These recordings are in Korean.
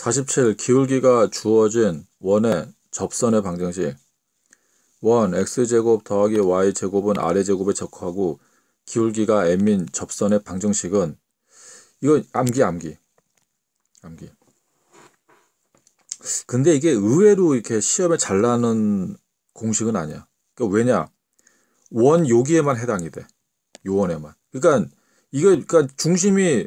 47. 기울기가 주어진 원의 접선의 방정식. 원 x제곱 더하기 y제곱은 a제곱에 적하고 기울기가 m인 접선의 방정식은, 이거 암기. 근데 이게 의외로 이렇게 시험에 잘 나는 공식은 아니야. 그러니까 왜냐? 원 여기에만 해당이 돼. 요 원에만. 그러니까 중심이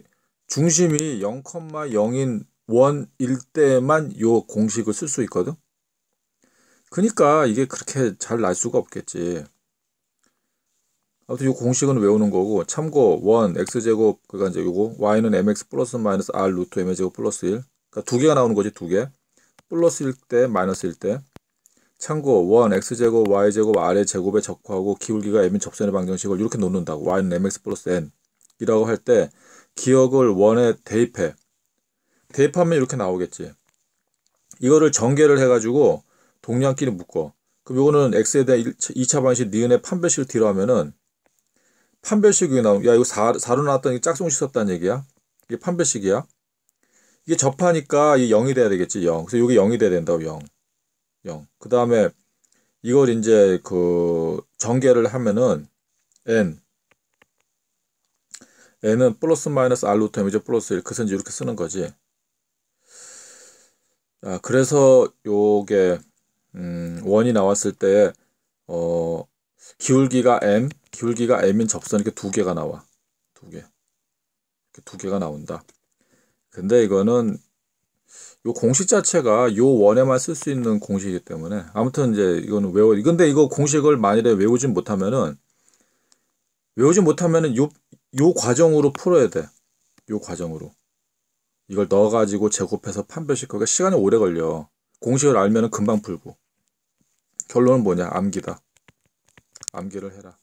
0,0인 원일 때만 요 공식을 쓸 수 있거든. 그러니까 이게 그렇게 잘 날 수가 없겠지. 아무튼 이 공식은 외우는 거고, 참고 원 x제곱, 그러니까 이제 요거 y는 mx 플러스 마이너스 r 루트 m의 제곱 플러스 1. 그러니까 두 개가 나오는 거지, 두 개. 플러스일 때, 마이너스일 때. 참고 원 x제곱 y제곱 r의 제곱에 적하고 기울기가 m인 접선의 방정식을 이렇게 놓는다고. y는 mx 플러스 n 이라고 할 때 기억을 원에 대입해. 대입하면 이렇게 나오겠지. 이거를 전개를 해가지고 동량끼리 묶어. 그럼 요거는 x에 대한 2차 방식 니은의 판별식을 뒤로 하면은 판별식이 나오면, 야 이거 4로 나왔더니 짝퉁식 썼다는 얘기야. 이게 판별식이야. 이게 접하니까 이 0이 돼야 되겠지. 0. 그래서 이게 0이 돼야 된다고. 0. 그 다음에 이걸 이제 그 전개를 하면은 n은 플러스 마이너스 r 루트 m이죠. 플러스 1. 그래서 이제 이렇게 쓰는 거지. 그래서 요게 원이 나왔을 때 기울기가 m인 접선 이렇게 두 개가 나와. 이렇게 두 개가 나온다. 근데 이거는 요 공식 자체가 요 원에만 쓸 수 있는 공식이기 때문에, 아무튼 이제 이거는 근데 이거 공식을 만일에 외우진 못하면은 요 과정으로 풀어야 돼. 요 과정으로. 이걸 넣어가지고 제곱해서 판별식, 거기가 시간이 오래 걸려. 공식을 알면은 금방 풀고. 결론은 뭐냐? 암기다. 암기를 해라.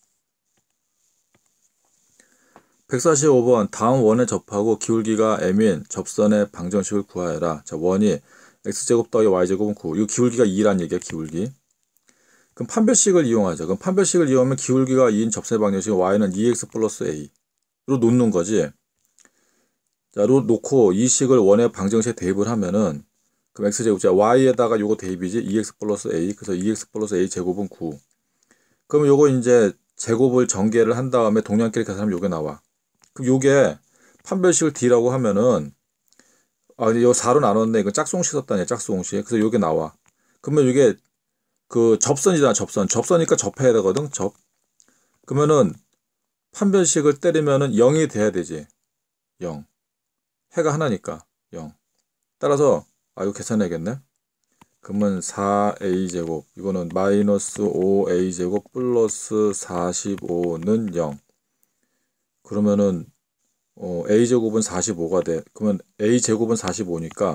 145번. 다음 원에 접하고 기울기가 m인 접선의 방정식을 구하여라. 자, 원이 x제곱 더하기 y제곱은 9. 이거 기울기가 2란 얘기야, 기울기. 그럼 판별식을 이용하자. 그럼 판별식을 이용하면 기울기가 2인 접선의 방정식은 y는 2x 플러스 a로 놓는 거지. 자, 로 놓고 이 식을 원의 방정식에 대입을 하면은, 그럼 x제곱, 자, y에다가 요거 대입이지. 2x 플러스 a. 그래서 2x 플러스 a 제곱은 9. 그럼 요거 이제 제곱을 전개를 한 다음에 동량끼리 계산하면 요게 나와. 그럼 요게 판별식을 d라고 하면은, 이거 4로 나눴네. 이거 짝수공식 썼다니, 짝수공식. 그래서 요게 나와. 그러면 이게 그 접선이잖아, 접선. 접선이니까 접해야 되거든, 그러면은 판별식을 때리면은 0이 돼야 되지. 0. 해가 하나니까 0. 따라서 이거 계산해야겠네. 그러면 4a제곱, 이거는 마이너스 5a제곱 플러스 45는 0. 그러면은 a제곱은 45가 돼. 그러면 a제곱은 45니까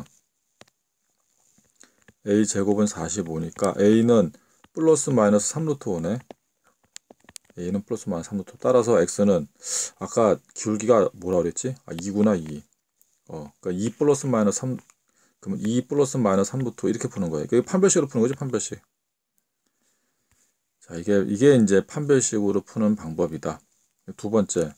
a는 플러스 마이너스 3루트 5네. a는 플러스 마이너스 3루트. 따라서 x는 아까 기울기가 뭐라 그랬지? 2구나 2. 그러니까 2 플러스 마이너스 3, 그러면 2 플러스 마이너스 3루트 이렇게 푸는 거예요. 이게 판별식으로 푸는 거지, 판별식. 자, 이게 이제 판별식으로 푸는 방법이다. 두 번째.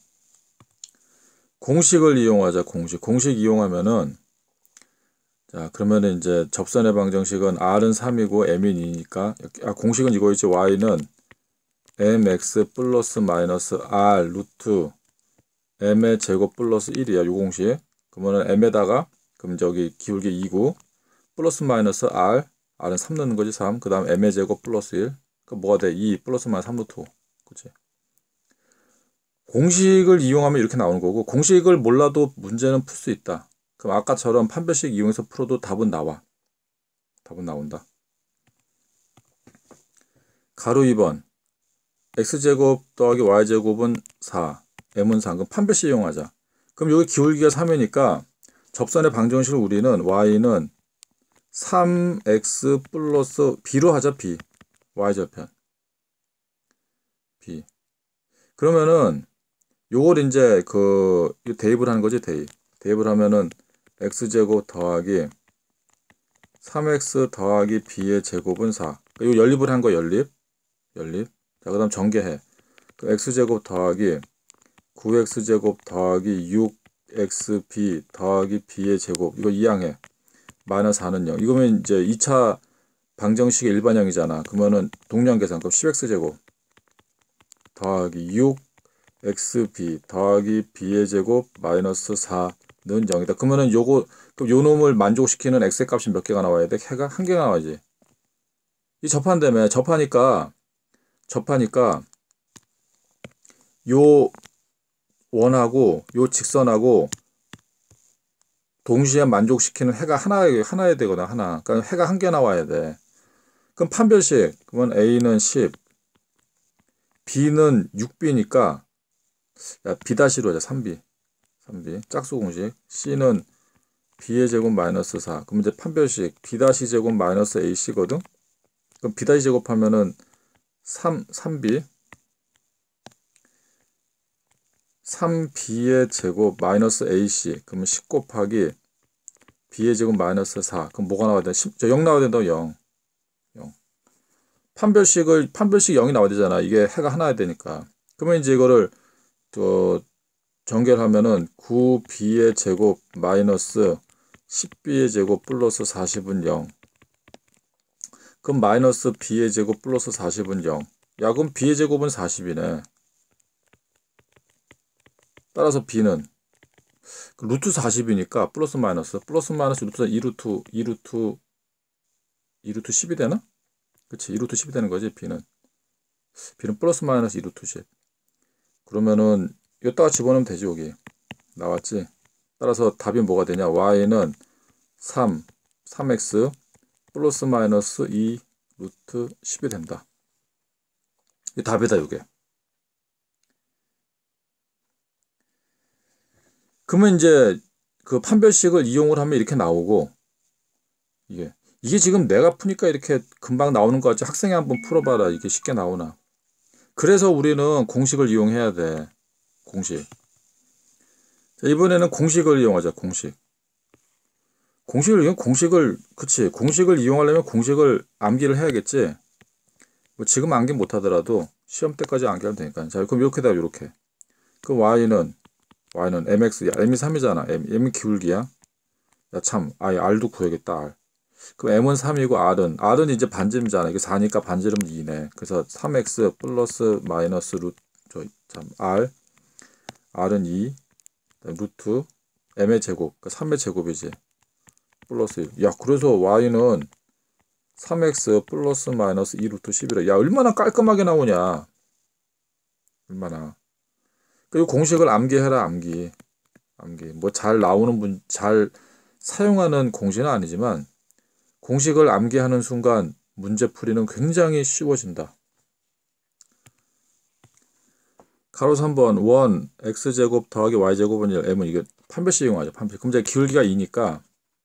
공식을 이용하자, 공식 이용하면은, 자, 그러면은 이제 접선의 방정식은 r은 3이고 m은 2니까, 공식은 이거있지. y는 mx 플러스 마이너스 r 루트 m의 제곱 플러스 1이야, 요 공식. 그러면은 m에다가, 그럼 저기 기울기 2고, 플러스 마이너스 r은 3 넣는 거지, 3. 그 다음 m의 제곱 플러스 1. 그럼 뭐가 돼? 2 플러스 마이너스 3루트 5. 그치? 공식을 이용하면 이렇게 나오는 거고, 공식을 몰라도 문제는 풀 수 있다. 그럼 아까처럼 판별식 이용해서 풀어도 답은 나와. 답은 나온다. 가로 2번. x제곱 더하기 y제곱은 4. m은 3. 그럼 판별식 이용하자. 그럼 여기 기울기가 3이니까 접선의 방정식을 우리는 y는 3x 플러스 b로 하자, b. y절편. b. 그러면은 요걸 이제 대입을 하는 거지, 대입을 하면은 x제곱 더하기 3x 더하기 b의 제곱은 4. 요 연립을 한 거, 연립. 자, 그 다음 전개해. x제곱 더하기 9x제곱 더하기 6xb 더하기 b의 제곱. 이거 이항해. 마이너스 4는 0. 이거면 이제 2차 방정식의 일반형이잖아. 그러면은 동량 계산. 그럼 10x제곱 더하기 6xb 더하기 b의 제곱 마이너스 4는 0이다. 그러면은 요거 그럼 요 놈을 만족시키는 x의 값이 몇 개가 나와야 돼? 해가 한 개가 나와야지. 이 접한다며. 접하니까 요 원하고 요 직선하고 동시에 만족시키는 해가 하나야 되거나 하나. 그러니까 해가 한 개 나와야 돼. 그럼 판별식. 그러면 A는 10, B는 6B니까 야, B-로 하자. 3B. 짝수 공식. C는 B의 제곱 마이너스 4. 그럼 이제 판별식 B-제곱 마이너스 AC거든. 그럼 B-제곱 하면은 3B 3B의 제곱 마이너스 AC. 그러면 10 곱하기 B의 제곱 마이너스 4. 그럼 뭐가 나와야 돼? 0 나와야 된다. 0. 판별식 0이 나와야 되잖아. 이게 해가 하나야 되니까. 그러면 이제 이거를 전개하면은 9B의 제곱 마이너스 10B의 제곱 플러스 40은 0. 그럼 마이너스 B의 제곱 플러스 40은 0. 야, 그럼 B의 제곱은 40이네. 따라서 B는 루트 40이니까 플러스 마이너스 루트 2루트 10이 되나? 그치, 2루트 10이 되는 거지. B는 플러스 마이너스 2루트 10. 그러면은 여기다가 집어넣으면 되지. 여기 나왔지. 따라서 답이 뭐가 되냐? Y는 3x 플러스 마이너스 2 루트 10이 된다. 이게 답이다. 이게. 그러면 이제 그 판별식을 이용을 하면 이렇게 나오고, 이게 지금 내가 푸니까 이렇게 금방 나오는 거 같지? 학생이 한번 풀어봐라. 이게 쉽게 나오나? 그래서 우리는 공식을 이용해야 돼. 공식. 자, 이번에는 공식을 이용하자. 공식을 이용하려면 공식을 암기를 해야겠지. 뭐 지금 암기 못하더라도 시험 때까지 암기하면 되니까. 자, 그럼 이렇게 다 이렇게. 그 Y는 mx, 야, m이 3이잖아. m이 기울기야. 야, 참, r도 구해야겠다. r. 그럼 m은 3이고 r은 이제 반지름이잖아. 이게 4니까 반지름은 2네. 그래서 3x 플러스 마이너스 r은 2, 루트 m의 제곱, 그러니까 3의 제곱이지. 플러스 1. 야, 그래서 y는 3x 플러스 마이너스 2 루트 11이라. 야, 얼마나 깔끔하게 나오냐. 얼마나. 이 공식을 암기해라. 암기. 뭐 잘 나오는 잘 사용하는 공식은 아니지만 공식을 암기하는 순간 문제풀이는 굉장히 쉬워진다. 가로 3번 원 x제곱 더하기 y제곱은 1. m은 이게 판별식 이용하죠. 판별식. 그럼 이제 기울기가 2니까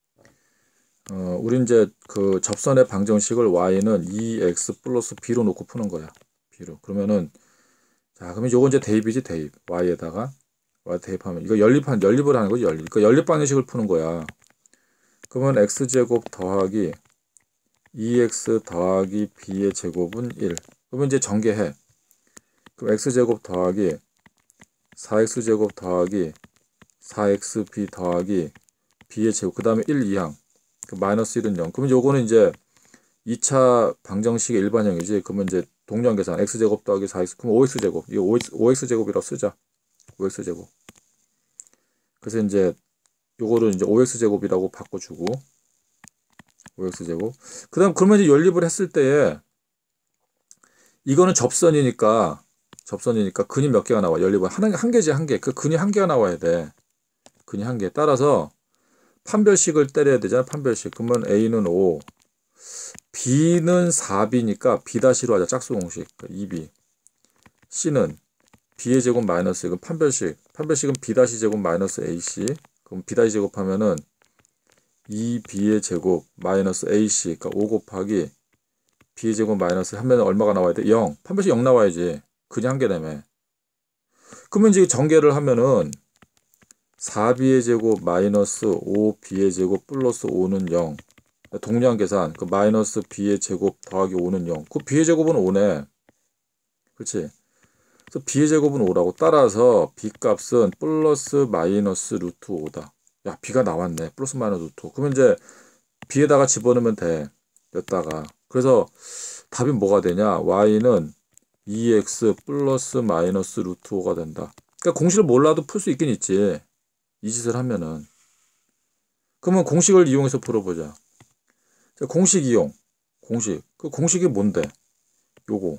우리 이제 그 접선의 방정식을 y는 2x 플러스 b로 놓고 푸는 거야. b로. 그러면은 자, 그러면 요거 이제 대입이지. 대입. y에다가 y 대입하면 이거 연립을 하는 거지. 그러니까 연립 방정식을 푸는 거야. 그러면 x제곱 더하기 2x 더하기 b의 제곱은 1. 그러면 이제 전개해. 그럼 x제곱 더하기 4x제곱 더하기 4xb 더하기 b의 제곱. 그 다음에 1 2항. 마이너스 1은 0. 그러면 요거는 이제 2차 방정식의 일반형이지. 그러면 이제 동량 계산 x제곱 더하기 4x. 그럼 5x제곱. 이거 5x제곱이라고 쓰자. 5x제곱. 그래서 이제 요거를 이제 5x제곱이라고 바꿔주고 5x제곱. 그러면 이제 연립을 했을 때에 이거는 접선이니까 근이 몇 개가 나와. 연립은 한 개지. 한 개. 그 근이 한 개가 나와야 돼. 근이 한 개. 따라서 판별식을 때려야 되잖아. 판별식. 그러면 A는 5, B는 4B니까 B-로 하자. 짝수 공식. 2B. C는 B의 제곱 마이너스. 이건 판별식. 판별식은 B-제곱 마이너스 AC. 그럼 B-제곱 하면은 2B의 제곱 마이너스 AC. 그러니까 5 곱하기 B의 제곱 마이너스 하면 얼마가 나와야 돼? 0. 판별식 0 나와야지. 근이 한 개라며. 그러면 이제 전개를 하면은 4b의 제곱 마이너스 5b의 제곱 플러스 5는 0. 동량 계산. 그 마이너스 b의 제곱 더하기 5는 0. 그 b의 제곱은 5네. 그렇지? 그래서 b의 제곱은 5라고. 따라서 b 값은 플러스 마이너스 루트 5다. 야, b가 나왔네. 플러스 마이너스 루트 5. 그러면 이제 b에다가 집어넣으면 돼. 여기다가. 그래서 답이 뭐가 되냐? y는 2x 플러스 마이너스 루트 5가 된다. 그러니까 공식을 몰라도 풀 수 있긴 있지. 이 짓을 하면은. 그러면 공식을 이용해서 풀어보자. 자, 공식 이용. 공식. 그 공식이 뭔데? 요거.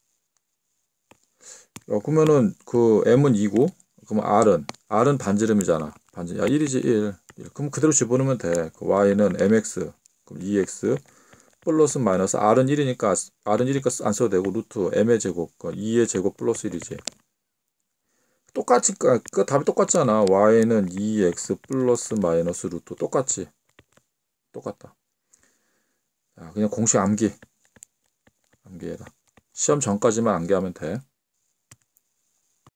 그러면은 그 m은 2고, 그러면 r은 반지름이잖아. 반지름. 야, 1이지 1. 그럼 그대로 집어넣으면 돼. 그 y는 mx, 그럼 2x 플러스 마이너스 r은 1이니까 안 써도 되고 루트 m의 제곱, 2의 제곱 플러스 1이지. 똑같이 그 답이 똑같잖아. y는 2x 플러스 마이너스 루트 똑같지. 똑같다. 자, 그냥 공식 암기해라. 시험 전까지만 암기하면 돼.